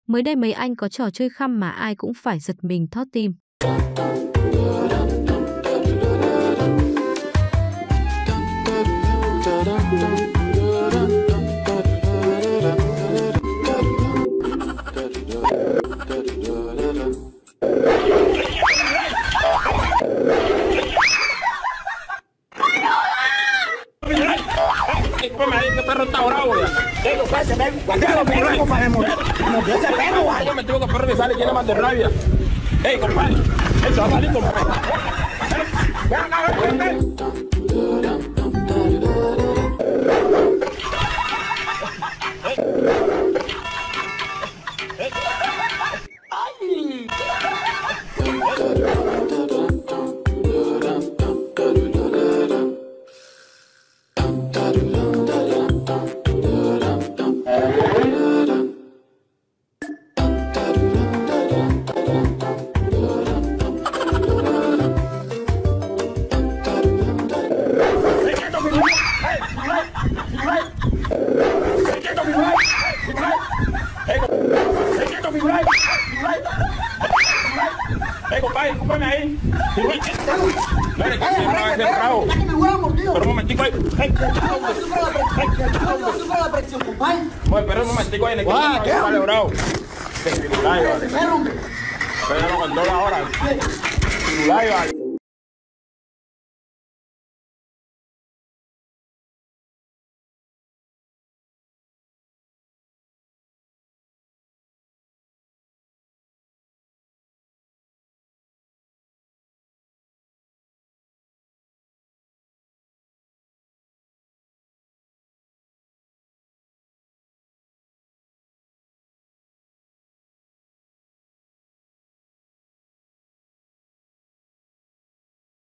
Mới đây mấy anh có trò chơi khăm mà ai cũng phải giật mình thót tim. Qué perro está bravo, ya. ¿Qué lo que hace, ven? Guardalo, ven, compadre. No, yo ese perro, guay. Yo me tengo que perro que sale lleno más de rabia. Ey, compadre. Eso va a salir, compadre. Ven acá, ven, ven. Compadre, discúlpame ahí. Dale, que se va a hacer bravo. Pero un momentico ahí. Sufre la presión, compadre. Bueno, pero un momentico ahí en el que vale bravo. Vale. Pero no con toda la hora. Vale.